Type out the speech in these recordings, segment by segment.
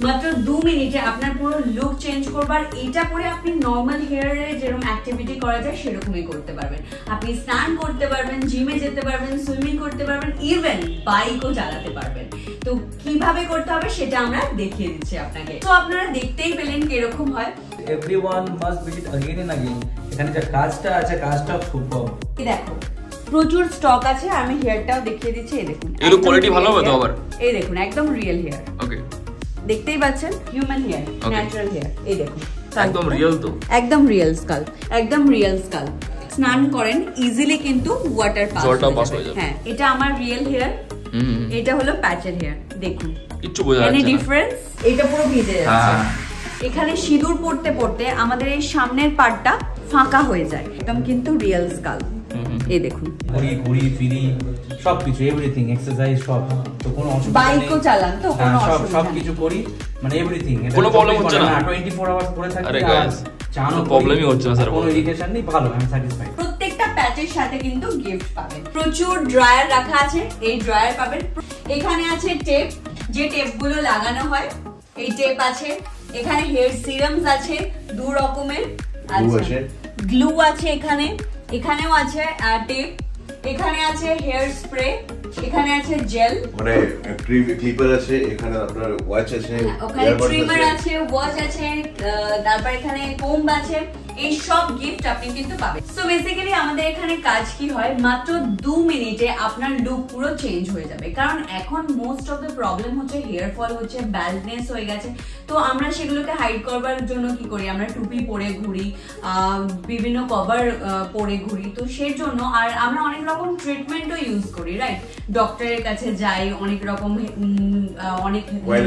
মাত্র 2 মিনিটে আপনার পুরো লুক চেঞ্জ করবার। এটা পরে আপনি নর্মাল হেয়ারে যেরকম অ্যাক্টিভিটি করা যায় সেরকমই করতে পারবেন। আপনি স্নান করতে পারবেন, জিমে যেতে পারবেন, সুইমিং করতে পারবেন, ইভেন বাইকও চালাতে পারবেন। তো কিভাবে করতে হবে সেটা আমরা দেখিয়ে দিচ্ছি আপনাকে। তো আপনারা দেখতেই পেলেন কিরকম হয়। Everyone must visit again and again. এখানে যে কাজটা আছে কাজটা সুপার। দেখো প্রচুর স্টক আছে, আমি হেয়ারটাও দেখিয়ে দিচ্ছি। এই দেখুন, এর কোয়ালিটি ভালো হবে তো আবার। এই দেখুন একদম রিয়েল হেয়ার। ওকে, দেখতেই পাচ্ছেন হিউম্যান হেয়ার, ন্যাচারাল হেয়ার। এই দেখুন একদম রিয়েল, তো একদম রিয়েল স্কাল, একদম রিয়েল স্কাল। স্নান করেন ইজিলি কিন্তু ওয়াটার পাস হয়ে যাবে। হ্যাঁ, এটা আমার রিয়েল হেয়ার, এটা হলো প্যাচের হেয়ার। দেখুন কিচ্ছু বোঝা যাচ্ছে না, এনি ডিফারেন্স? এটা পুরো ভিজে যাচ্ছে। এখানে সিঁদুর পড়তে পড়তে আমাদের এই সামনের পার্টটা ফাঁকা হয়ে যায়, একদম কিন্তু রিয়েল স্কাল। এই দেখুন ঘুরি ফিরি সবকিছু, এভরিথিং, এক্সারসাইজ সব। তো কোনো অসুবিধা নেই, বাইকও চালান তো কোনো অসুবিধা সব কিছু করি, মানে এভরিথিং। কোনো প্রবলেম হচ্ছে না, 24 আওয়ার্স করে থাকি। আরে গাইস কোনো প্রবলেমই হচ্ছে না স্যার, কোনো ইরিটেশন নেই, ভালো, আমি স্যাটিসফাইড। প্রত্যেকটা প্যাচের সাথে কিন্তু গিফট পাবেন। প্রচুর ড্রায়ার রাখা আছে, এই ড্রায়ার পাবেন। এখানে আছে টেপ, যে টেপগুলো লাগানো হয়, এই টেপ আছে। এখানে হেয়ার সিরামস আছে 2 রকমের, আছে গ্লু আছে এখানে, এখানেও আছে টেপ, এখানে আছে হেয়ার স্প্রে, এখানে আছে জেল, মানে ক্লিপার আছে, এখানে আপনার ওয়াচ আছে, ওখানে ট্রিমার আছে, ওয়াচ আছে, তারপর এখানে কোম্ব আছে। এই সব গিফট আপনি কিন্তু পাবেন। সো বেসিক্যালি আমাদের এখানে কাজ কি হয়, মাত্র 2 মিনিটে আপনার লুক পুরো চেঞ্জ হয়ে যাবে। কারণ এখন মোস্ট অফ দ্য প্রবলেম হচ্ছে হেয়ার ফল হচ্ছে, ব্যালডনেস হয়ে গেছে। তো আমরা সেগুলোকে হাইড করবার জন্য কি করি, আমরা টুপি পরে ঘুরি, বিভিন্ন কভার পরে ঘুরি। তো সেই জন্য আর আমরা অনেক রকম ট্রিটমেন্টও ইউজ করি, রাইট? ডক্টরের কাছে যাই, অনেক রকম অনেক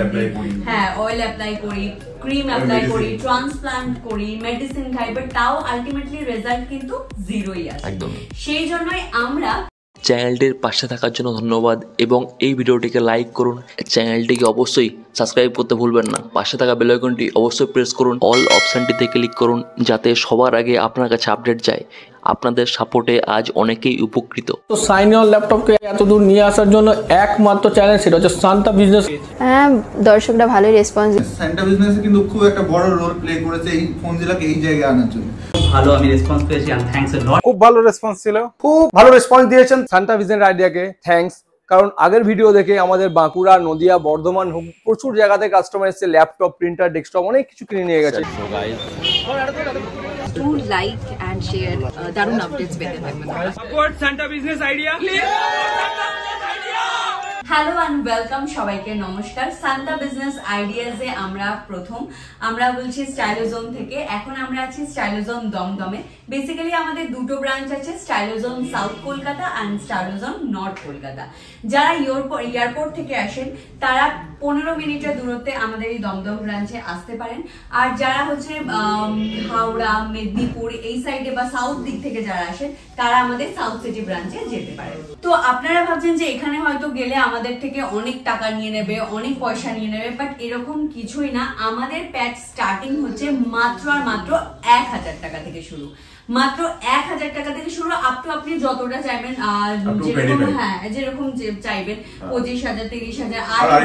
অয়েল অ্যাপ্লাই করি, ক্রিম অ্যাপ্লাই করি, ট্রান্সপ্লান্ট করি, মেডিসিন খাই, বাট তাও আলটিমেটলি রেজাল্ট কিন্তু জিরোই আসে। একদম সেই জন্যই আমরা চ্যানেলটির পাশে থাকার জন্য ধন্যবাদ এবং এই ভিডিওটিকে লাইক করুন। চ্যানেলটিকে অবশ্যই সাবস্ক্রাইব করতে ভুলবেন না। পাশে থাকা বেল আইকনটি অবশ্যই প্রেস করুন, অল অপশনটিতে ক্লিক করুন যাতে সবার আগে আপনার কাছে আপডেট যায়। আপনাদের সাপোর্টে আজ অনেকেই উপকৃত। তো সাইন অন ল্যাপটপকে এত দূর নিয়ে আসার জন্য একমাত্র চ্যানেল, সেটা হচ্ছে সান্তা বিজনেস। হ্যাঁ, দর্শকরা ভালোই রেসপন্স। সান্তা বিজনেসে কিন্তু খুব একটা বড় রোল প্লে করেছে এই ফোনজিলাকে এই জায়গায় আনার জন্য। ভালো আমি রেসপন্স পেয়েছি, এন্ড থ্যাঙ্কস আ লট। খুব ভালো রেসপন্স ছিল, খুব ভালো রেসপন্স দিয়েছেন সান্তা বিজনেস আইডিয়াকে, থ্যাঙ্কস। কারণ আগের ভিডিও দেখে আমাদের বাঁকুড়া, নদিয়া, বর্ধমান প্রচুর জায়গাতে কাস্টমার এসেছে, ল্যাপটপ, প্রিন্টার, ডেস্কটপ অনেক কিছু কিনে নিয়ে গেছে। টু লাইক এন্ড শেয়ার, দারুণ আপডেটস পেতে থাকবেন। Support Shanta business idea, please. Hello and welcome সবাইকে, নমস্কার। সান্তা বিজনেস আইডিয়াজে আমরা বলছি স্টাইলোজোন থেকে। এখন আমরা আছি স্টাইলোজোন দমদমে। বেসিক্যালি আমাদের দুটো ব্রাঞ্চ আছে, Stylozone south Kolkata and Stylozone north Kolkata. যারা এয়ারপোর্ট থেকে আসেন তারা 15 মিনিটের দূরত্বে আমাদের এই দমদম ব্রাঞ্চে আসতে পারেন। আর যারা হচ্ছে হাওড়া, মেদিনীপুর এই সাইডে বা সাউথ দিক থেকে যারা আসেন তারা আমাদের সাউথ সিটি ব্রাঞ্চে যেতে পারেন। তো আপনারা ভাবছেন যে এখানে হয়তো গেলে আমাদের থেকে অনেক টাকা নিয়ে নেবে, অনেক পয়সা নিয়ে নেবে, বাট এরকম কিছুই না। আমাদের প্যাচ স্টার্টিং হচ্ছে মাত্র আর মাত্র 1000 টাকা থেকে শুরু, মাত্র 1000 টাকা থেকে শুরু, আপ টু আপনি যতটা চাইবেন, যেরকম চাইবেন, 25,000, 30,000,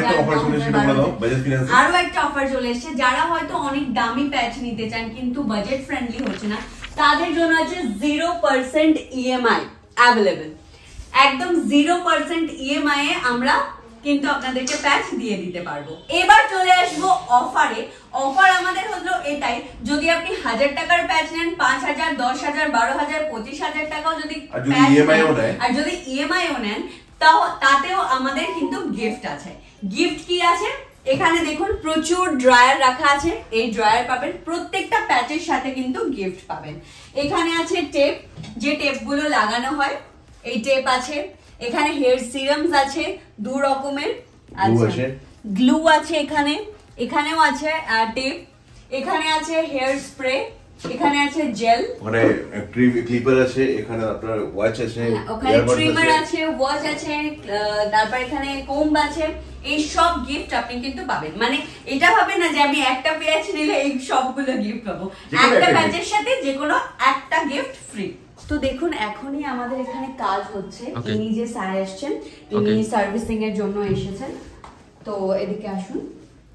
আরো একটা অফার চলে এসছে। যারা হয়তো অনেক দামি প্যাচ নিতে চান কিন্তু বাজেট ফ্রেন্ডলি হচ্ছে না, তাদের জন্য আছে 0% ইএমআই অ্যাভেলেবেল। একদম 0% ইএমআই এ আমরা কিন্তু আপনাদেরকে প্যাচ দিয়ে দিতে পারবো। এবার চলে আসবো অফারে। অফার আমাদের হলো এটাই, যদি আপনি 1000 টাকার প্যাচ নেন, 5,000, 10,000, 12,000, 25,000 টাকাও যদি প্যাচ নেন, আর যদি ইএমআইও নেন, তাতেও আমাদের কিন্তু গিফট আছে। গিফট কি আছে? এখানে দেখুন প্রচুর ড্রায়ার রাখা আছে, এই ড্রায়ার পাবেন। প্রত্যেকটা প্যাচের সাথে কিন্তু গিফট পাবেন। এখানে আছে টেপ, যে টেপগুলো লাগানো হয়, এই টেপ আছে। এখানে হেয়ার সিরামস আছে 2 রকমের, আছে গ্লু আছে, এখানেও আছে টেপ, এখানে আছে হেয়ার স্প্রে, এখানে আছে জেল, মানে ক্লিপার আছে, এখানে আপনার ওয়াচ আছে, ওখানে ট্রিমার আছে, ওয়াচ আছে, তারপর এখানে কোম্ব আছে। এই সব গিফট আপনি কিন্তু পাবেন। মানে এটা ভাবেন না যে আমি একটা প্যাচ নিলে এই সবগুলো গিফট পাবো, একটা প্যাচের সাথে যে কোনো একটা গিফট ফ্রি। তো দেখুন এখনই আমাদের এখানে কাজ হচ্ছে। ইনি যে স্যার এসেছেন, ইনি সার্ভিসিং এর জন্য এসেছেন। তো এদিকে আসুন।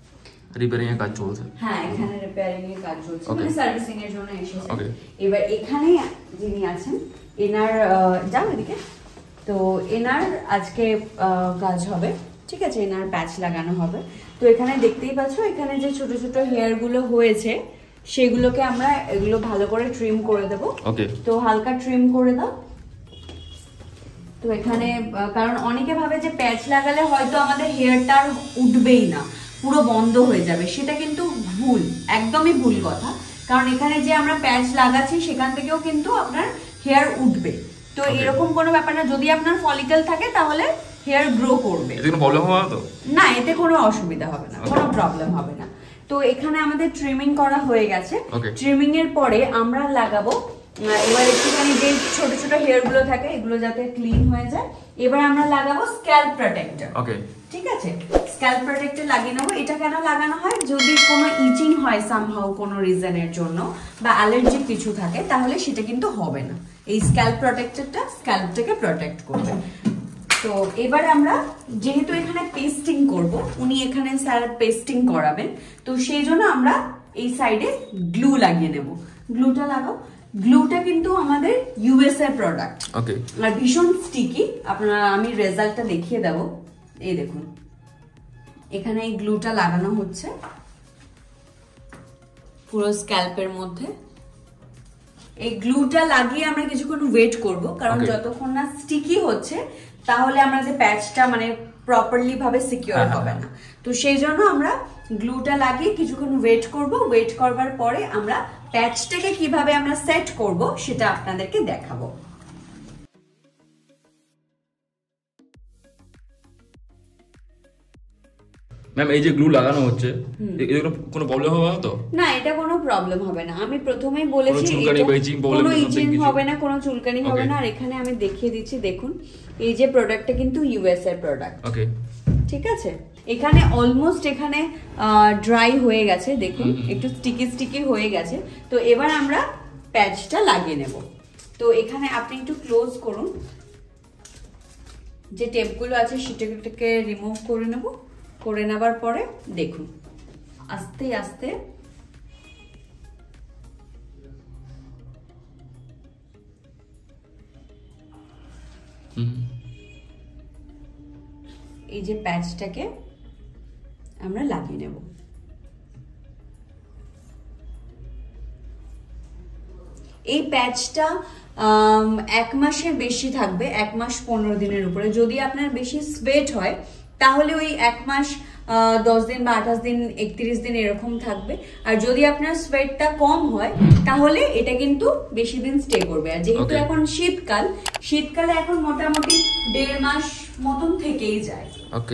রিপেয়ারিং এর কাজ চলছে। হ্যাঁ, এখানে রিপেয়ারিং এর কাজ চলছে, Okay. মানে সার্ভিসিং এর জন্য এসেছে। Okay. এবার এখানে যিনি আছেন এনার যাও এদিকে, তো এনার আজকে কাজ হবে, ঠিক আছে, এনার প্যাচ লাগানো হবে। তো এখানে দেখতেই পাচ্ছ এখানে যে ছোট ছোট হেয়ার গুলো হয়েছে সেগুলোকে আমরা এগুলো ভালো করে ট্রিম করে দেব। ওকে, তো হালকা ট্রিম করে দাও। তো এখানে কারণ অনেকে ভাবে যে প্যাচ লাগালে হয়তো আমাদের হেয়ারটা আর উঠবেই না, পুরো বন্ধ হয়ে যাবে, সেটা কিন্তু ভুল, একদমই ভুল কথা। কারণ এখানে যে আমরা প্যাচ লাগাচ্ছি সেখান থেকেও কিন্তু আপনার হেয়ার উঠবে। তো এরকম কোনো ব্যাপার না, যদি আপনার ফলিকল থাকে তাহলে হেয়ার গ্রো করবে। এতে কোনো প্রবলেম হবে তো? না, এতে কোনো অসুবিধা হবে না, কোনো প্রবলেম হবে না। তো এখানে আমাদের ট্রিমিং করা হয়ে গেছে। ট্রিমিং এর পরে আমরা লাগাবো এবার একটুখানি যে ছোট ছোট হেয়ার গুলো থাকে এগুলো যাতে ক্লিন হয়ে যায়। এবার আমরা লাগাবো স্ক্যাল্প প্রোটেক্টর। ওকে, ঠিক আছে, স্ক্যাল্প প্রোটেক্টর লাগিয়ে নেবো। এটা কেন লাগানো হয়, যদি কোনো ইচিং হয় সামহাউ কোনো রিজনের জন্য বা অ্যালার্জি কিছু থাকে তাহলে সেটা কিন্তু হবে না। এই স্ক্যাল্প প্রোটেক্টরটা স্ক্যাল্পটাকে প্রোটেক্ট করবে। তো এবার আমরা যেহেতু এখানে পেস্টিং করব, উনি এখানে স্যার পেস্টিং করাবেন, তো সেই জন্য আমরা এই সাইডে গ্লু লাগিয়ে নেব। গ্লুটা লাগাও। গ্লুটা কিন্তু আমাদের ইউএসএ প্রোডাক্ট, ওকে, আর ভীষণ স্টিকি। আপনারা আমি রেজাল্টটা দেখিয়ে দেব। এই দেখুন এখানে এই গ্লুটা লাগানো হচ্ছে পুরো স্ক্যাল্পের মধ্যে। এই গ্লুটা লাগিয়ে আমরা কিছুক্ষণ ওয়েট করব, কারণ যতক্ষণ না স্টিকি হচ্ছে তাহলে আমাদের প্যাচটা মানে প্রপারলি ভাবে সিকিউর হবে না। তো সেই জন্য আমরা গ্লুটা লাগিয়ে কিছুক্ষণ ওয়েট করব। ওয়েট করবার পরে আমরা প্যাচটাকে কিভাবে আমরা সেট করব সেটা আপনাদেরকে দেখাবো। ম্যাম এই যে গ্লু লাগানো হচ্ছে এতে কোনো প্রবলেম হবে না তো? না, এটা কোনো প্রবলেম হবে না। আমি প্রথমেই বলেছি কোনো ইচিং হবে না, কোনো চুলকানি হবে না। আর এখানে আমি দেখিয়ে দিচ্ছি, দেখুন এই যে প্রোডাক্টটা কিন্তু ইউএসএ প্রোডাক্ট। ওকে, ঠিক আছে, এখানে অলমোস্ট এখানে ড্রাই হয়ে গেছে, দেখুন একটু স্টিকি স্টিকি হয়ে গেছে। তো এবার আমরা প্যাচটা লাগিয়ে নেব। তো এখানে আপনি একটু ক্লোজ করুন, যে টেপগুলো আছে সেটাকে রিমুভ করে নেব। করে নেবার পরে দেখুন আস্তে আস্তে এই যে প্যাচটাকে আমরা লাগিয়ে নেব। এই প্যাচটা 1 মাসের বেশি থাকবে, 1 মাস 15 দিনের উপরে। যদি আপনার বেশি সোয়েট হয় তাহলে ওই 1 মাস 10 দিন বা 28 দিন 31 দিন এরকম থাকবে। আর যদি আপনার সোয়েটটা কম হয় তাহলে এটা কিন্তু বেশি দিন স্টে করবে। আর যেহেতু এখন শীতকাল, শীতকালে এখন মোটামুটি 1.5 মাস মতন থেকেই যায়। ওকে,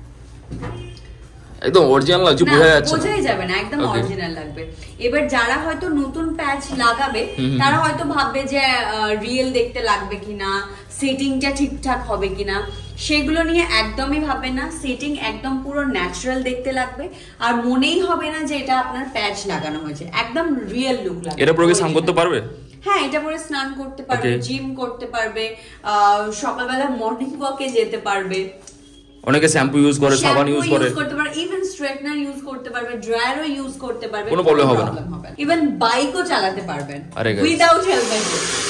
একদম অরিজিনাল লাগছে, বোঝা যাচ্ছে, বোঝাই যাবে না, একদম অরিজিনাল লাগবে। এবার যারা হয়তো নতুন প্যাচ লাগাবে তারা হয়তো ভাববে যে রিয়েল দেখতে লাগবে কিনা, সেটিংটা ঠিকঠাক হবে কিনা, সেগুলো নিয়ে একদমই ভাববেন না। সেটিং একদম পুরো ন্যাচারাল দেখতে লাগবে, আর মনেই হবে না যে এটা আপনার প্যাচ লাগানো হয়েছে, একদম রিয়েল লুক লাগবে। এটা পরে স্নান করতে পারবে? হ্যাঁ, এটা পরে স্নান করতে পারবে, জিম করতে পারবে, সকালবেলা মর্নিং ওয়াকে যেতে পারবে। অনেকে শ্যাম্পু ইউজ করে, সাবান ইউজ করতে পারে, ইভেন স্ট্রেটনার ইউজ করতে পারবে, ড্রায়ারও ইউজ করতে পারবে, কোনো প্রবলেম হবে না। ইভেন বাইকও চালাতে পারবেন আরে গাইস, উইদাউট হেলমেট।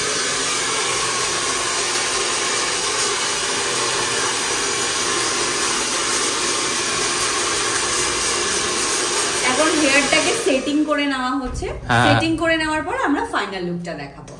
এখন হেয়ারটাকে সেটিং করে নেওয়া হচ্ছে। সেটিং করে নেওয়ার পর আমরা ফাইনাল লুকটা দেখাবো।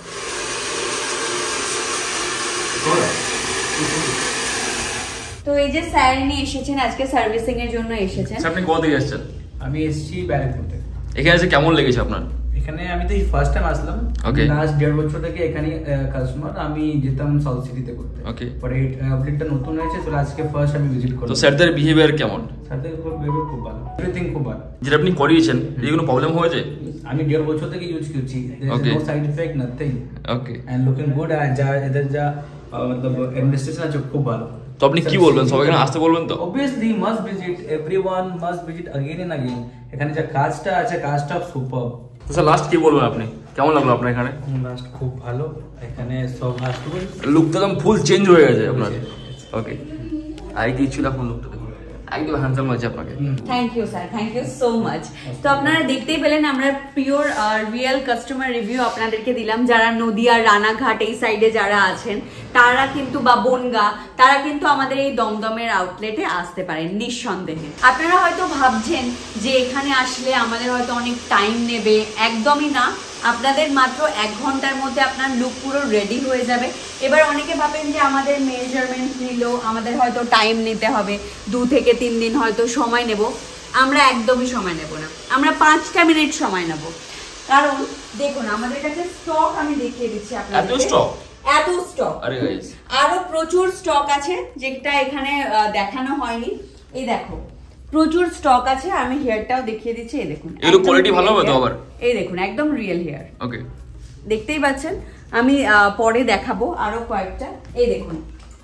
তো এই যে স্যার নিয়ে এসেছেন আজকে সার্ভিসিং এর জন্য এসেছেন। আপনি কোথা থেকে এসেছেন? আমি এসেছি ব্যারাকপুর থেকে। এখানে এসে কেমন লেগেছে আপনার? এখানে আমি তো ফার্স্ট টাইম আসলাম। লাস্ট 1.5 বছর থেকে এখানে কাস্টমার, আমি যেতাম সাউথ সিটিতে করতে। পরে এই আউটলেটটা নতুন হয়েছে, তো আজকে ফার্স্ট আমি ভিজিট করলাম। তো স্যারদের বিহেভিয়ার কেমন? স্যারদের বিহেভিয়ার খুব ভালো, এভরিথিং খুব ভালো। যেটা আপনি করিয়েছেন এর কোনো প্রবলেম হয়েছে? আমি 1.5 বছর থেকে ইউজ করছি, no side effect, nothing. Okay, and looking good. আর যা এদের যা मतलब অ্যাডমিনিস্ট্রেশন আছে খুব ভালো। তো আপনি কি বলবেন, সবাইকে আসতে বলবেন তো? Obviously must visit, everyone must visit again and again. এখানে যে কাজটা আছে, কাজটা সুপার। তো স্যার লাস্ট কি বলবেন আপনি, কেমন লাগলো আপনার এখানে? লাস্ট খুব ভালো, এখানে সব আসবে, লুকটা একদম ফুল চেঞ্জ হয়ে গেছে আপনার। ওকে, আই কি ছিল এখন লুকটা? একদম হ্যান্ডসাম লাগছে আপনাকে। Thank you sir, thank you so much. তো আপনারা দেখতেই পেলেন আমরা পিওর রিয়েল কাস্টমার রিভিউ আপনাদেরকে দিলাম। যারা নদিয়া, রানাঘাট এই সাইডে যারা আছেন তারা কিন্তু, বা বনগা, তারা কিন্তু আমাদের এই দমদমের আউটলেটে আসতে পারেন নিঃসন্দেহে। আপনারা হয়তো ভাবছেন যে এখানে আসলে আমাদের হয়তো অনেক টাইম নেবে, একদমই না। আপনাদের মাত্র 1 ঘন্টার মধ্যে আপনার লুক পুরো রেডি হয়ে যাবে। এবার অনেকে ভাবেন যে আমাদের মেজারমেন্ট নিলেও আমাদের হয়তো টাইম নিতে হবে, 2 থেকে 3 দিন হয়তো সময় নেব। আমরা একদমই সময় নেব না, আমরা 5টা মিনিট সময় নেব। কারণ দেখুন আমাদের কাছে স্টক আমি দেখিয়ে দিচ্ছি আপনাদের। এত স্টক, আরো প্রচুর স্টক আছে যেটা এখানে দেখানো হয়নি। এই দেখো প্রচুর স্টক আছে, আমি হেয়ারটাও দেখিয়ে দিচ্ছি। এই দেখুন এর কোয়ালিটি ভালো হবে তো আবার। এই দেখুন একদম রিয়েল হেয়ার। ওকে, দেখতেই পাচ্ছেন, আমি পরে দেখাবো আরো কয়েকটা। এই দেখুন,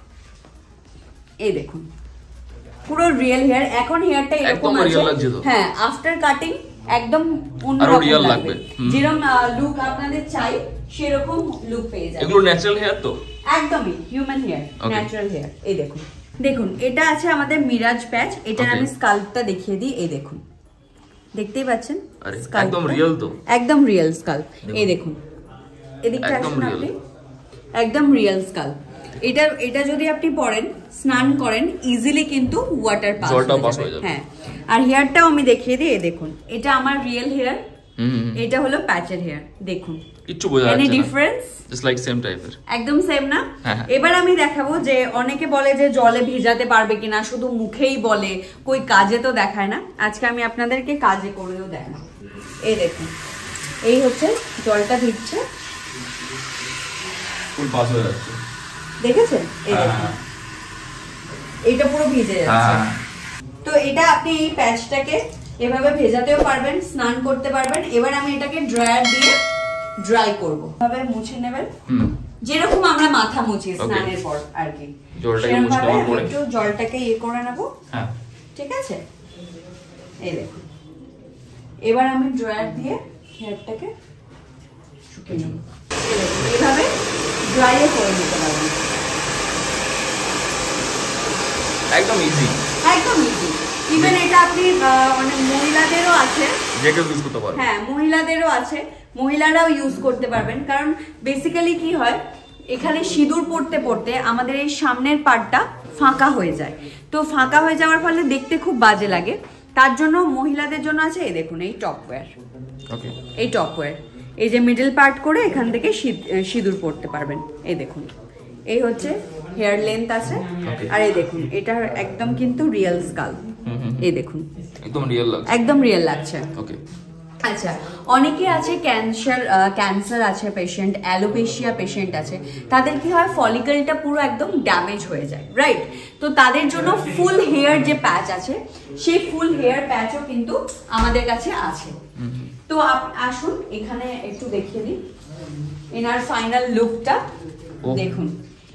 এই দেখুন পুরো রিয়েল হেয়ার। এখন হেয়ারটা এরকম আছে, হ্যাঁ আফটার কাটিং একদম অন্যরকম লাগবে। যেরকম লুক আপনাদের চাই সেরকম লুক পেয়ে যাবেন। এগুলো ন্যাচারাল হেয়ার তো? একদমই হিউম্যান হেয়ার, ন্যাচারাল হেয়ার। এই দেখুন, দেখুন এটা আছে আমাদের মিরাজ প্যাচ। এটার আমি স্কাল্পটা দেখিয়ে দিই। এই দেখুন, দেখতেই পাচ্ছেন একদম রিয়েল তো, একদম রিয়েল স্কাল্প। এই দেখুন এদিকটা আসুন আপনি, একদম রিয়েল স্কাল্প। এটা যদি আপনি পরেন, স্নান করেন, ইজিলি কিন্তু ওয়াটার পাস হয়ে যাবে। হ্যাঁ, আর হেয়ারটাও আমি দেখিয়ে দিই। এই দেখুন এটা আমার রিয়েল হেয়ার, এটা হলো প্যাচের হেয়ার। দেখুন কিচ্ছু বোঝা যাচ্ছে না, any difference? Just like same টাইপের, একদম সেম না? এবার আমি দেখাবো যে অনেকে বলে যে জলে ভিজাতে পারবে কিনা, শুধু মুখেই বলে, কই কাজে তো দেখায় না। আজকে আমি আপনাদেরকে কাজে করেও দেখাবো। এই দেখুন, এই হচ্ছে জলটা ভিজছে, ফুল পাস হয়ে যাচ্ছে, দেখেছেন? এই দেখুন এইটা পুরো ভিজে যাচ্ছে। তো এটা আপনি এই প্যাচটাকে এভাবে ভেজাতেও পারবেন, স্নান করতে পারবেন। এবার আমি এটাকে ড্রায়ার দিয়ে ড্রাই করব। এভাবে মুছে নেবেন, যেরকম আমরা মাথা মুছি স্নানের পর আর কি। একটু জলটাকে ইয়ে করে নেবো, ঠিক আছে? এই দেখুন, এবার আমি ড্রায়ার দিয়ে হেয়ারটাকে শুকিয়ে নেব। এইভাবে ড্রাইও করে নিতে পারবেন, একদম ইজি, একদম ইজি। ইভেন এটা আপনি অনেক মহিলাদেরও আছে, যে কেউ ইউজ করতে পারবে। হ্যাঁ মহিলাদেরও আছে, মহিলারাও ইউজ করতে পারবেন। কারণ বেসিক্যালি কি হয়, এখানে সিঁদুর পড়তে পড়তে আমাদের এই সামনের পার্টটা ফাঁকা হয়ে যায়। তো ফাঁকা হয়ে যাওয়ার ফলে দেখতে খুব বাজে লাগে। তার জন্য মহিলাদের জন্য আছে এই দেখুন এই টপওয়্যার। ওকে, এই টপওয়্যার, এই যে মিডল পার্ট করে এখান থেকে সিঁদুর পড়তে পারবেন। এই দেখুন, এই হচ্ছে হেয়ার লেন্থ আছে। আর এই দেখুন এটা একদম কিন্তু রিয়েল স্কাল্প। এই দেখুন একদম রিয়েল লাগছে, একদম রিয়েল লাগছে। ওকে, আচ্ছা অনেকে আছে ক্যান্সার আছে পেশেন্ট, অ্যালোপেশিয়া পেশেন্ট আছে, তাদের কি হয় ফলিকলটা পুরো একদম ড্যামেজ হয়ে যায়, রাইট? তো তাদের জন্য ফুল হেয়ার যে প্যাচ আছে, সেই ফুল হেয়ার প্যাচও কিন্তু আমাদের কাছে আছে। তো আসুন এখানে একটু দেখিয়ে দিই এনার ফাইনাল লুকটা। দেখুন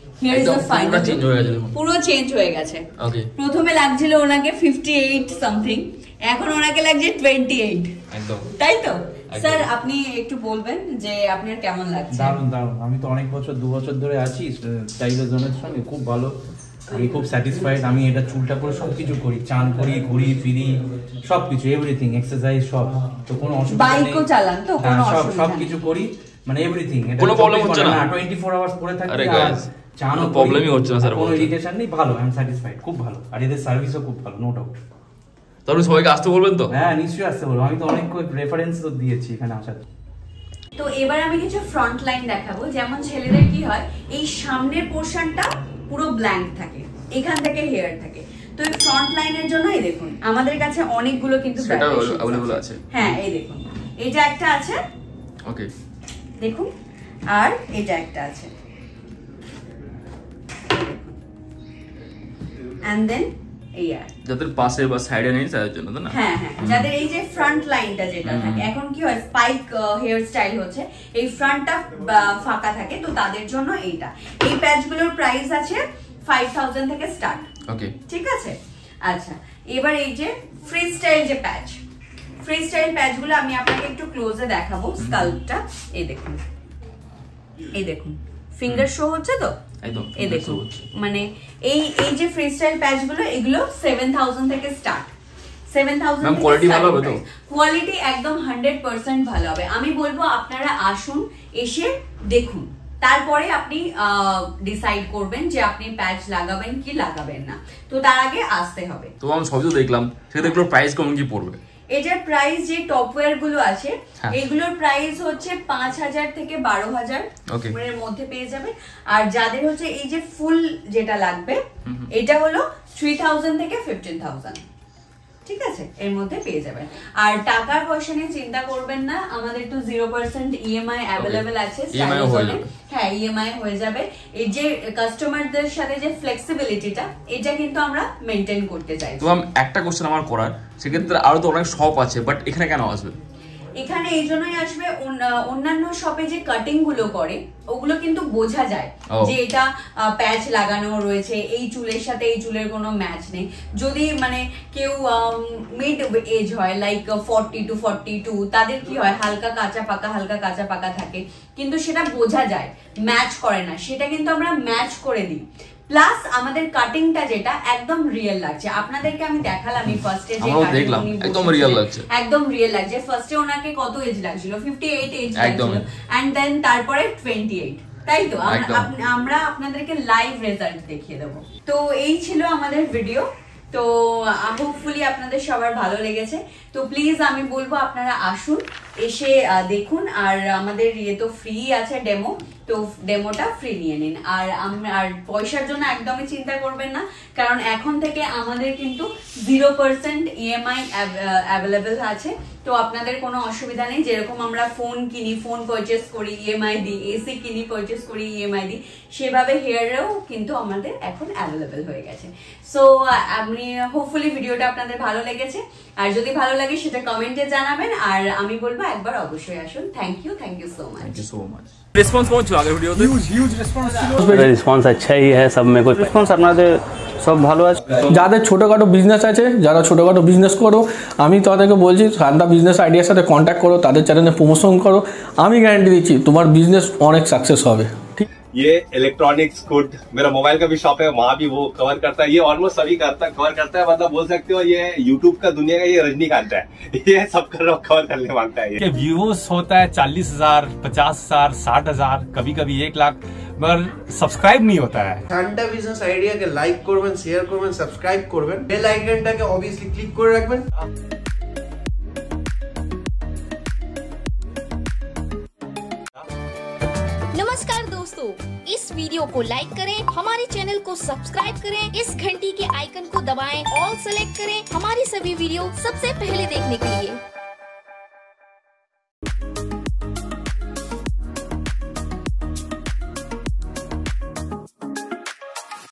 পুরো চেঞ্জ হয়ে গেছে। প্রথমে লাগছিল ওনাকে 58 সামথিং, এখন ওনাকে লাগছে 28, তাই তো? স্যার আপনি একটু বলবেন যে আপনার কেমন লাগছে? দারুণ দারুণ, আমি তো অনেক বছর 2 বছর ধরে আছি স্টাইলো জোনের সঙ্গে, খুব ভালো, আমি খুব স্যাটিসফাইড। আমি এটা চুলটা করে সবকিছু করি, চান করি, ঘুরি ফিরি, সবকিছু এভরিথিং, এক্সারসাইজ সব, তো কোনো অসুবিধা নেই। বাইকও চালান তো? কোনো অসুবিধা সবকিছু করি, মানে এভরিথিং, কোনো প্রবলেম হচ্ছে না, 24 আওয়ার্স পরে থাকি। আরে গাইস কোনো প্রবলেমই হচ্ছে না স্যার, কোনো ইরিটেশন নেই, ভালো, আই এম স্যাটিসফাইড, খুব ভালো। আর এদের সার্ভিসও খুব ভালো, নো ডাউট। তাহলে সবাইকে আসতে বলবেন তো? হ্যাঁ নিশ্চয়ই আসতে বলবো, আমি তো অনেক রেফারেন্স তো দিয়েছি এখানে আসার। তো এবার আমি কিছু ফ্রন্ট লাইন দেখাবো। যেমন ছেলেদের কি হয়, এই সামনের পোরশনটা পুরো ব্ল্যাঙ্ক থাকে, এখান থেকে হেয়ার থাকে। তো এই ফ্রন্ট লাইনের জন্য এই দেখুন আমাদের কাছে অনেকগুলো কিন্তু अवेलेबल আছে। হ্যাঁ এই দেখুন এটা একটা আছে, ওকে দেখুন, আর এটা একটা আছে, এন্ড দেন এই আর যাদের পাশে বা সাইডে নেই তাদের জন্য না? হ্যাঁ হ্যাঁ, যাদের এই যে ফ্রন্ট লাইনটা যেটা থাকে, এখন কি হয় স্পাইক হেয়ার স্টাইল হচ্ছে, এই ফ্রন্টটা ফাঁকা থাকে, তো তাদের জন্য এইটা। এই প্যাচগুলোর প্রাইস আছে 5000 থেকে স্টার্ট। ওকে ঠিক আছে। আচ্ছা এবার এই যে ফ্রি স্টাইল যে প্যাচ, ফ্রি স্টাইল প্যাচগুলো আমি আপনাকে একটু ক্লোজে দেখাবো। স্কাল্পটা এই দেখুন, এই দেখুন ফিঙ্গার শো হচ্ছে তো? একদম এই দেখুন মানে এই যে ফ্রি স্টাইল প্যাচ গুলো এগুলো 7000 থেকে স্টার্ট। 7000 ম্যাম কোয়ালিটি ভালো হবে তো? কোয়ালিটি একদম 100% ভালো হবে। আমি বলবো আপনারা আসুন, এসে দেখুন, তারপরে আপনি ডিসাইড করবেন যে আপনি প্যাচ লাগাবেন কি লাগাবেন না। তো তার আগে আসতে হবে। তো আমি সবই তো দেখলাম, সেটা এগুলোর প্রাইস কেমন কি পড়বে? এটার প্রাইস যে টপওয়্যার গুলো আছে এগুলোর প্রাইস হচ্ছে 5000 থেকে 12000 এর মধ্যে পেয়ে যাবে। আর যাদের হচ্ছে এই যে ফুল যেটা লাগবে এটা হলো 3000 থেকে 15000, ঠিক আছে, এর মধ্যে পেয়ে যাবেন। আর টাকার পয়সা নিয়ে চিন্তা করবেন না, আমাদের তো 0% ইএমআই অ্যাভেলেবেল আছে। হ্যাঁ, ইএমআই হয়ে যাবে। এই যে কাস্টমারদের সাথে যে ফ্লেক্সিবিলিটিটা এটা কিন্তু আমরা মেনটেন করতে চাই। তো একটা কোশ্চেন আমার করার, সেক্ষেত্রে আরো তো অনেক শপ আছে, বাট এখানে কেন আসবে? এখানে এই জন্যই আসবে, অন্যান্য শপে যে কাটিং গুলো করে ওগুলো কিন্তু বোঝা যায় যে এটা প্যাচ লাগানো রয়েছে, এই চুলের সাথে এই চুলের কোনো ম্যাচ নেই। যদি মানে কেউ মিড এজ হয় লাইক 40 to 42, তাদের কি হয় হালকা কাঁচা পাকা থাকে, কিন্তু সেটা বোঝা যায়, ম্যাচ করে না। সেটা কিন্তু আমরা ম্যাচ করে দিই। প্লাস আমাদের কাটিংটা যেটা একদম রিয়েল লাগছে। আপনাদেরকে আমি দেখালাম ফার্স্টে যে দেখলাম একদম রিয়েল লাগছে, একদম রিয়েল লাগছে। ফার্স্টে ওনাকে কত এজ লাগছিল? 58 এজ লাগছিল, এন্ড দেন তারপরে 28, তাই তো? আমরা আপনাদেরকে লাইভ রেজাল্ট দেখিয়ে দেবো। তো এই ছিল আমাদের ভিডিও। তো হোপফুলি আপনাদের সবার ভালো লেগেছে। তো প্লিজ আমি বলবো আপনারা আসুন, এসে দেখুন। আর আমাদের ইয়ে তো ফ্রি আছে ডেমো, তো ডেমোটা ফ্রি নিয়ে নিন। আর পয়সার জন্য একদমই চিন্তা করবেন না, কারণ এখন থেকে আমাদের কিন্তু 0% ইএমআই অ্যাভেলেবেল আছে। তো আপনাদের কোনো অসুবিধা নেই। যেরকম আমরা ফোন কিনি, ফোন পারচেস করি ইএমআই দিই, এসি কিনি পারচেস করি ইএমআই দিই, সেভাবে হেয়ারেও কিন্তু আমাদের এখন অ্যাভেলেবেল হয়ে গেছে। সো আপনি হোপফুলি ভিডিওটা আপনাদের ভালো লেগেছে। আর যদি ভালো লাগে সেটা কমেন্টে জানাবেন। আর আমি বলবো একবার অবশ্যই আসুন। Thank you so much. Response কেমন ছিল আগের ভিডিওতে? হিউজ রেসপন্স ছিল। রেসপন্স আচ্ছাই হ্যাঁ, সব মে কোই রেসপন্স আপনাদের সব ভালো আছে। যাদের ছোটোখাটো বিজনেস আছে, যারা ছোটোখাটো বিজনেস করো, আমি তাদেরকে বলছি শান্তা বিজনেস আইডিয়ার সাথে কন্ট্যাক্ট করো, তাদের চ্যানেলে প্রমোশন করো। আমি গ্যারান্টি দিচ্ছি তোমার বিজনেস অনেক সাকসেস হবে। ঠিক, ये इलेक्ट्रॉनिक्स गुड, मेरा मोबाइल का भी शॉप है, वहाँ भी वो कवर करता है। ये ऑलमोस्ट सभी कवर करता है, मतलब बोल सकते हो ये यूट्यूब का दुनिया का ये रजनीकांत है, ये सब कवर करने मांगता है। ये व्यूज होता है 40,000, 50,000, 60,000, कभी कभी 1 लाख, मगर सब्सक्राइब नहीं होता है। শান্তা বিজনেস আইডিয়াকে লাইক করবেন, শেয়ার করবেন, সাবস্ক্রাইব করবেন, বেল আইকনটাকে অবভিয়াসলি ক্লিক করে রাখবেন। नमस्कार दोस्तों, इस वीडियो को लाइक करें, हमारे चैनल को सब्सक्राइब करें, इस घंटी के आइकन को दबाएं, ऑल सेलेक्ट करें हमारी सभी वीडियो सबसे पहले देखने के लिए।